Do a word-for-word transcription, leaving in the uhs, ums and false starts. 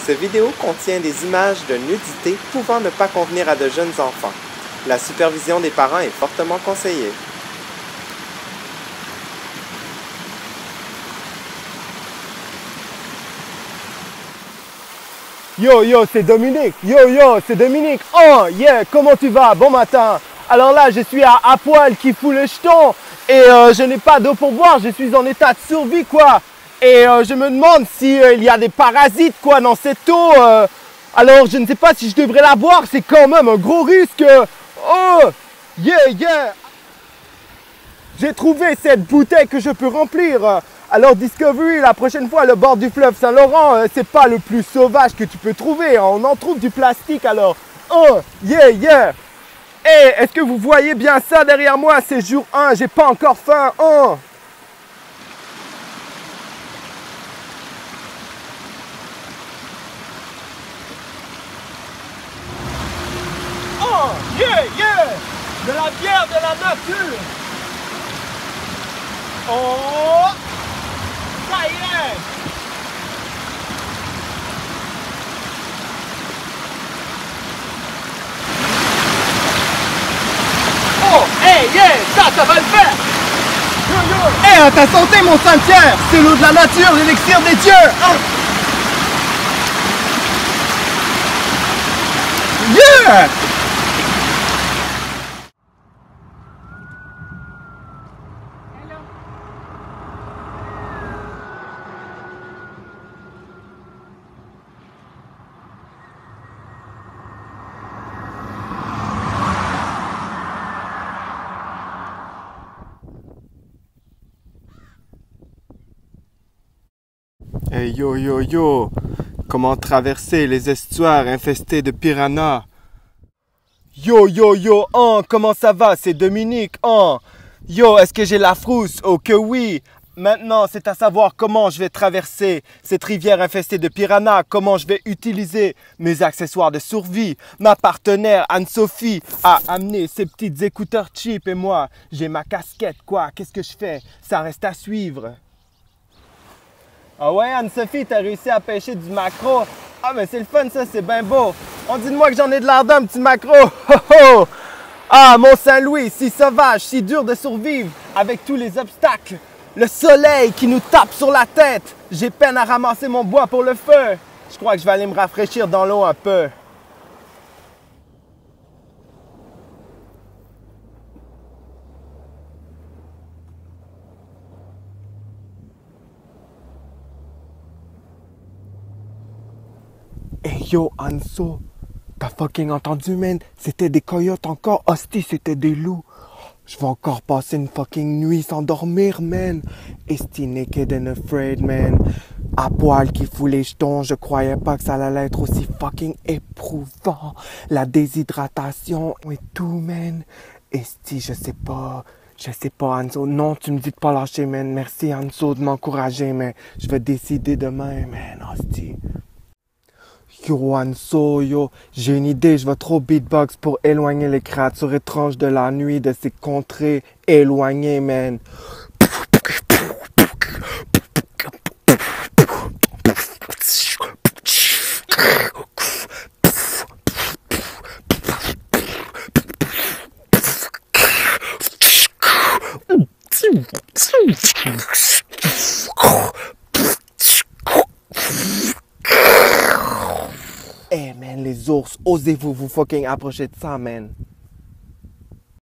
Cette vidéo contient des images de nudité pouvant ne pas convenir à de jeunes enfants. La supervision des parents est fortement conseillée. Yo yo, c'est Dominique. Yo yo, c'est Dominique. Oh yeah, comment tu vas? Bon matin. Alors là, je suis à, à poil qui fout le jeton et euh, je n'ai pas d'eau pour boire. Je suis en état de survie quoi. Et euh, je me demande si euh, il y a des parasites quoi dans cette eau. Euh, alors je ne sais pas si je devrais la boire. C'est quand même un gros risque. Oh yeah yeah. J'ai trouvé cette bouteille que je peux remplir. Alors Discovery, la prochaine fois, le bord du fleuve Saint-Laurent, euh, c'est pas le plus sauvage que tu peux trouver. Hein. On en trouve du plastique alors. Oh, yeah, yeah. Hey, est-ce que vous voyez bien ça derrière moi? C'est jour un, j'ai pas encore faim. Oh. Oh, yeah, yeah. De la bière de la nature. Oh. Ça y est! Oh! Hey! Yeah! Ça, ça va le faire! Yo, yo! Hey, à ta santé, mon Saint-Pierre! C'est l'eau de la nature, l'élixir des dieux! Ah. Yeah! Hey yo yo yo! Comment traverser les estuaires infestés de piranhas? Yo yo yo, hein, comment ça va? C'est Dominique, hein? Yo, est-ce que j'ai la frousse? Oh que oui! Maintenant, c'est à savoir comment je vais traverser cette rivière infestée de piranhas, comment je vais utiliser mes accessoires de survie. Ma partenaire Anne-Sophie a amené ses petites écouteurs cheap et moi, j'ai ma casquette, quoi. Qu'est-ce que je fais? Ça reste à suivre. Ah ouais, Anne-Sophie, t'as réussi à pêcher du maquereau. Ah, mais c'est le fun, ça, c'est bien beau. On dit de moi que j'en ai de l'air d'un petit maquereau. Oh, oh. Ah, Mont-Saint-Louis, si sauvage, si dur de survivre avec tous les obstacles. Le soleil qui nous tape sur la tête. J'ai peine à ramasser mon bois pour le feu. Je crois que je vais aller me rafraîchir dans l'eau un peu. Hey yo, Anso, t'as fucking entendu, man? C'était des coyotes encore. Hostie, c'était des loups. Je vais encore passer une fucking nuit sans dormir, man. Esti naked and afraid, man. À poil qui fout les jetons, je croyais pas que ça allait être aussi fucking éprouvant. La déshydratation et tout, man. Esti, je sais pas. Je sais pas, Anso. Non, tu me dis de pas lâcher, man. Merci, Anso, de m'encourager, mais je vais décider demain, man. Hostie. Yo, Anso, yo, j'ai une idée, je vais trop beatbox pour éloigner les créatures étranges de la nuit de ces contrées éloignées, man. Eh hey man, les ours, osez-vous vous fucking approcher de ça, man.